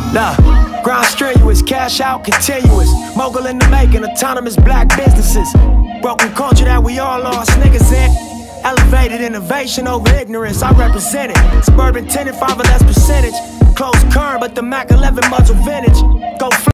Nah, grind strenuous, cash out continuous. Mogul in the making, autonomous black businesses. Broken culture that we all lost niggas in. Elevated innovation over ignorance, I represent it. Suburban tenant, 5 or less percentage. Close current, but the Mac 11 muzzle vintage. Go